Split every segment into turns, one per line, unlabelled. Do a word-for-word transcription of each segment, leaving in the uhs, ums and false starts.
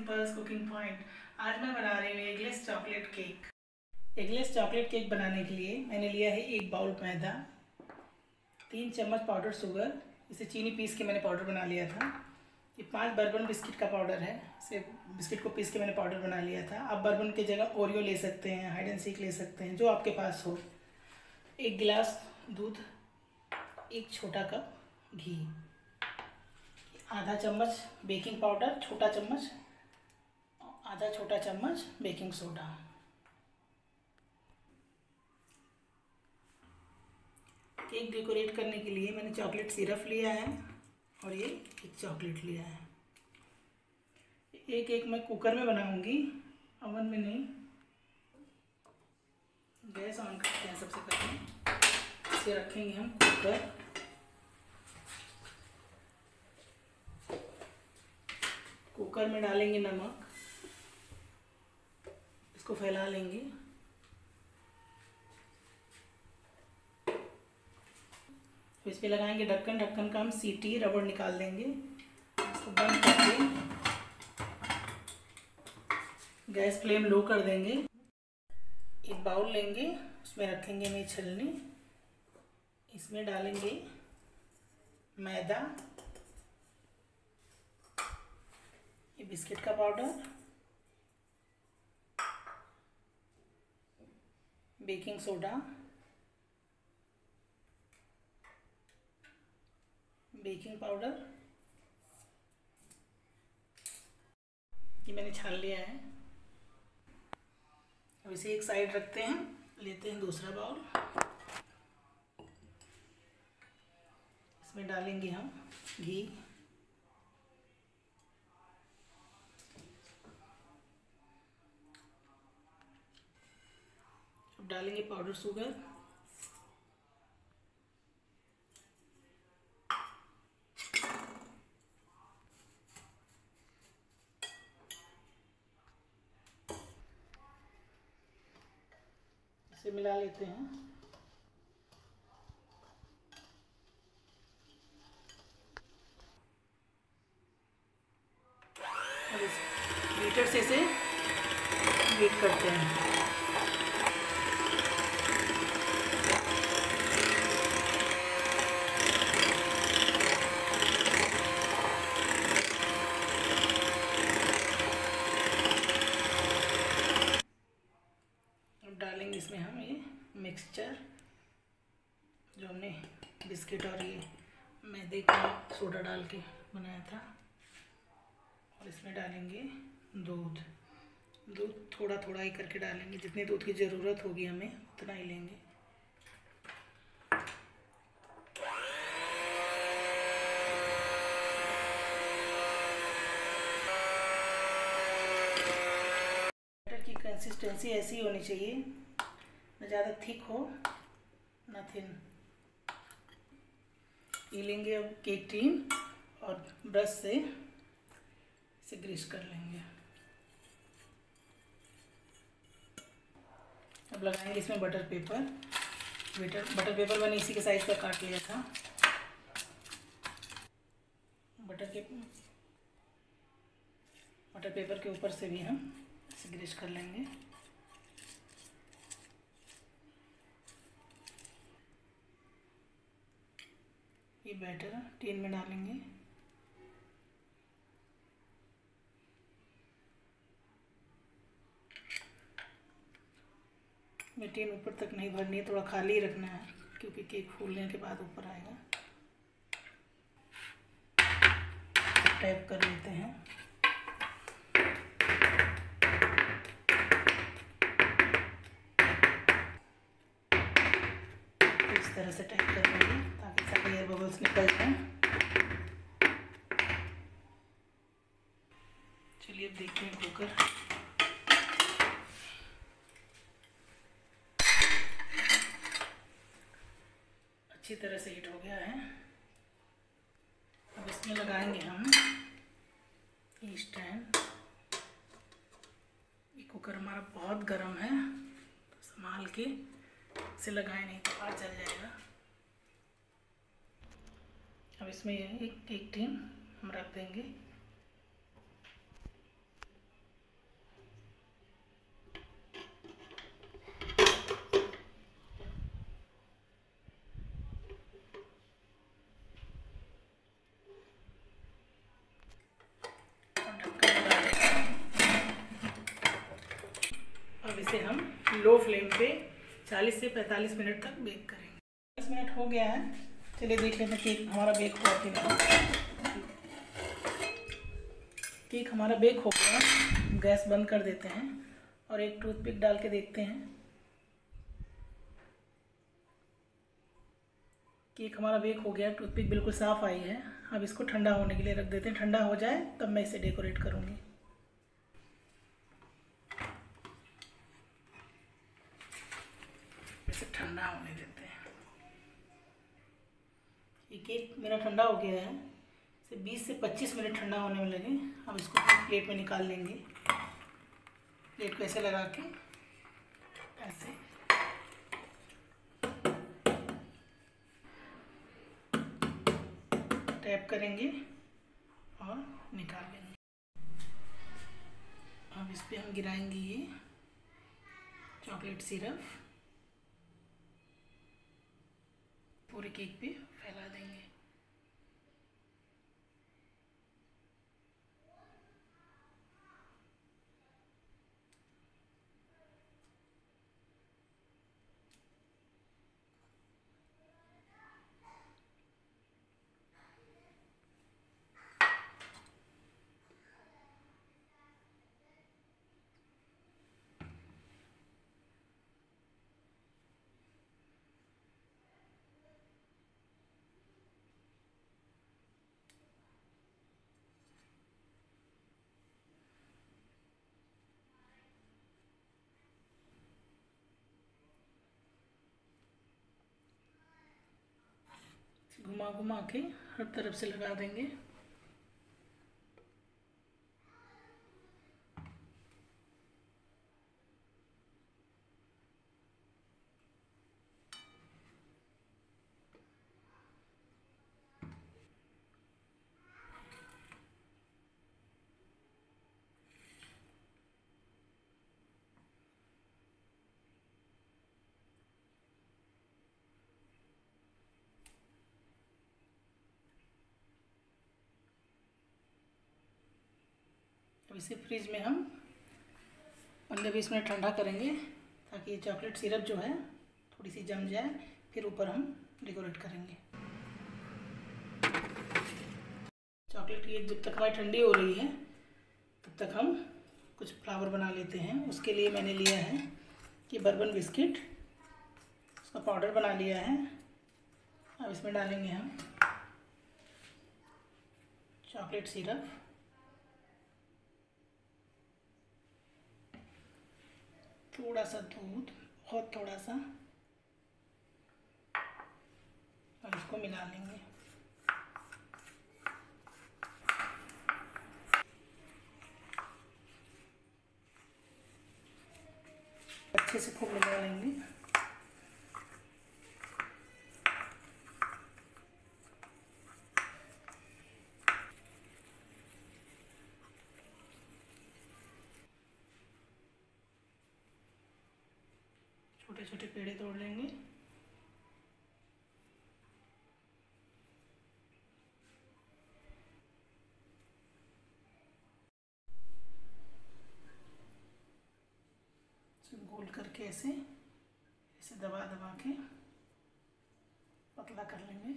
Symbols cooking point. आज मैं बना रही हूँ eggless chocolate cake. Eggless chocolate cake बनाने के लिए मैंने लिया है एक बाउल मैदा, तीन चम्मच पाउडर शुगर, इसे चीनी पीस के मैंने पाउडर बना लिया था। ये पांच बर्बन बिस्किट का पाउडर है, इसे बिस्किट को पीस के मैंने पाउडर बना लिया था। आप बर्बन की जगह ओरियो ले सकते हैं, हाइड एंड सीक ले सकते हैं, जो आपके पास हो। एक गिलास दूध, एक छोटा कप घी, आधा चम्मच बेकिंग पाउडर, छोटा चम्मच, आधा छोटा चम्मच बेकिंग सोडा। केक डेकोरेट करने के लिए मैंने चॉकलेट सिरप लिया है और ये एक चॉकलेट लिया है। एक एक मैं कुकर में बनाऊंगी, ओवन में नहीं। गैस ऑन करते हैं। सबसे पहले इसे रखेंगे हम कुकर। कुकर में डालेंगे नमक, इसको फैला लेंगे। इस पे लगाएंगे ढक्कन। ढक्कन का हम सीटी रबड़ निकाल देंगे। इसको बंद करके गैस फ्लेम लो कर देंगे। एक बाउल लेंगे, उसमें रखेंगे मेरी छलनी। इसमें डालेंगे मैदा, ये बिस्किट का powder, baking soda, baking powder, ये मैंने छान लिया है। अब इसे एक साइड रखते हैं। लेते हैं दूसरा बाउल, इसमें डालेंगे हम घी, अब डालेंगे पाउडर शुगर, इसे मिला लेते हैं। और इस बीटर से इसे बीट करते हैं। डालेंगे इसमें हम ये मिक्सचर जो हमने बिस्किट और ये मैदे का सोडा डाल के बनाया था, और इसमें डालेंगे दूध। दूध थोड़ा थोड़ा ही करके डालेंगे, जितनी दूध की ज़रूरत होगी हमें उतना ही लेंगे। बैटर की कंसिस्टेंसी ऐसी होनी चाहिए, ना ज़्यादा थिक हो ना थिन। ये लेंगे अब केक टीन और ब्रश से इसे ग्रीस कर लेंगे। अब लगाएंगे इसमें butter paper. Butter butter paper मैंने इसी के साइज का काट लिया था। बटर के बटर पेपर के ऊपर से भी हम इसे ग्रीस कर लेंगे। ये बैटर टीन में डालेंगे। ये टीन ऊपर तक नहीं भरनी है, थोड़ा खाली रखना है, क्योंकि केक फूलने के बाद ऊपर आएगा। टैप कर लेते हैं। इस तरह से टैप कर लेंगे ताकि सारे एयर बबल्स निकल जाएं। चलिए अब देखते हैं कुकर। अच्छी तरह से हीट हो गया है। अब इसमें लगाएंगे हम ये स्टैंड। ये कुकर हमारा बहुत गर्म है, तो संभाल के इसे लगाए, नहीं तो हाथ जल जाएगा। अब इसमें एक केक टीन हम रख देंगे। इसे हम लो फ्लेम पे चालीस से पैंतालीस मिनट तक बेक करेंगे। चालीस मिनट हो गया है, चलिए देख लेते हैं केक हमारा बेक हुआ कि नहीं। केक हमारा बेक हो गया, गैस बंद कर देते हैं और एक टूथपिक डाल के देखते हैं। केक हमारा बेक हो गया, टूथपिक बिल्कुल साफ़ आई है। अब इसको ठंडा होने के लिए रख देते हैं, ठंडा हो जाए तब मैं इसे डेकोरेट करूँगी। इसे ठंडा होने देते हैं। ये केक मेरा ठंडा हो गया है, इसे बीस से पच्चीस मिनट ठंडा होने में लगे। अब इसको प्लेट में निकाल लेंगे। प्लेट को ऐसे लगा के ऐसे टैप करेंगे और निकाल लेंगे। अब इस पे हम गिराएंगे ये चॉकलेट सिरप, पूरे केक पे फैला देंगे। घुमा घुमा के हर तरफ से लगा देंगे। अब इसे फ्रिज में हम पंद्रह बीस मिनट ठंडा करेंगे ताकि ये चॉकलेट सिरप जो है थोड़ी सी जम जाए, फिर ऊपर हम डेकोरेट करेंगे। चॉकलेट ये जब तक हमारी ठंडी हो रही है तब तक हम कुछ फ्लावर बना लेते हैं। उसके लिए मैंने लिया है कि बर्बन बिस्किट, उसका पाउडर बना लिया है। अब इसमें डालेंगे हम चॉकलेट सिरप, थोड़ा सा दूध, बहुत थोड़ा सा, और इसको मिला लेंगे। अच्छे से खूब मिला लेंगे। छोटे छोटे पेड़े तोड़ लेंगे। गोल करके ऐसे ऐसे दबा दबा के पतला कर लेंगे।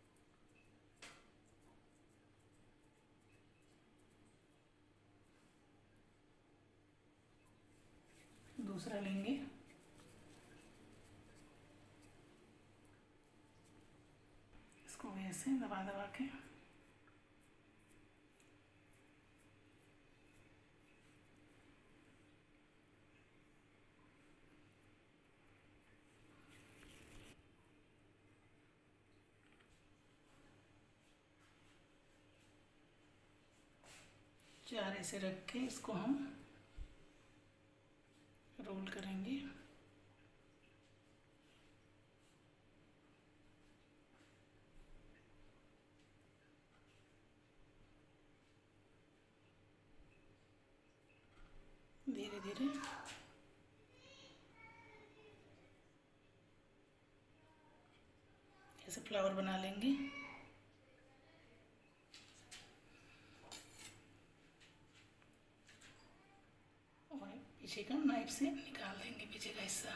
दूसरा लेंगे, इसको भी ऐसे दबा दबा के चार ऐसे रख के इसको हम रोल करेंगे। धीरे धीरे ऐसे फ्लावर बना लेंगे। और पीछे का नाइफ से निकाल देंगे पीछे का हिस्सा।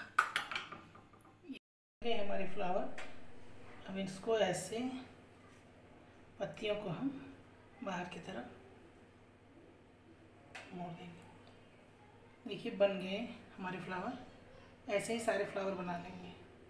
ये हमारे फ्लावर। अब इसको ऐसे पत्तियों को हम बाहर की तरफ मोड़ देंगे। देखिए बन गए हमारे फ्लावर। ऐसे ही सारे फ्लावर बना लेंगे।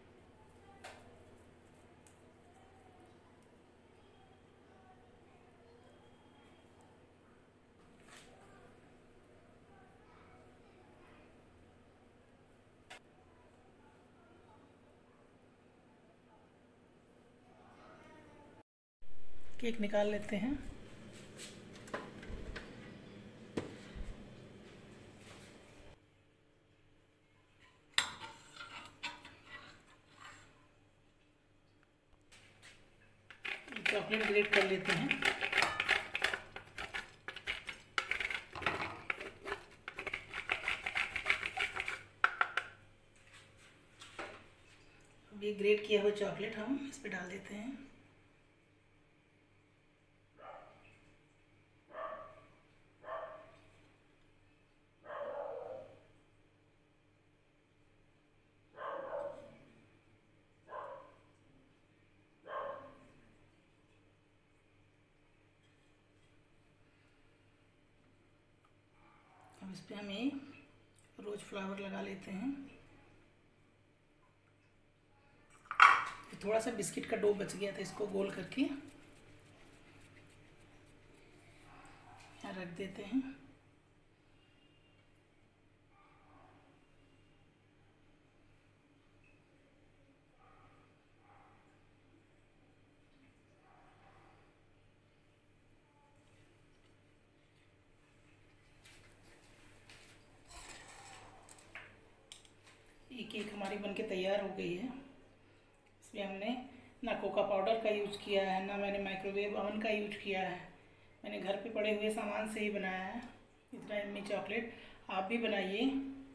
केक निकाल लेते हैं। चॉकलेट ग्रेट कर लेते हैं। अब ये ग्रेट किया हुआ चॉकलेट हम इस पे डाल देते हैं। अब इस पे हम ये रोज फ्लावर लगा लेते हैं। थोड़ा सा बिस्किट का डो बच गया था, इसको गोल करके यहाँ रख देते हैं। ये केक हमारी बनके तैयार हो गई है। इसमें हमने ना कोका पाउडर का यूज किया है, ना मैंने माइक्रोवेव ओवन का यूज किया है। मैंने घर पे पड़े हुए सामान से ही बनाया है इतना यम्मी चॉकलेट। आप भी बनाइए।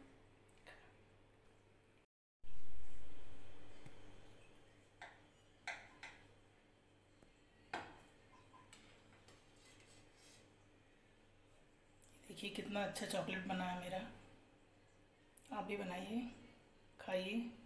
देखिए कितना अच्छा चॉकलेट बना है मेरा। आप भी बनाइए, खाइए।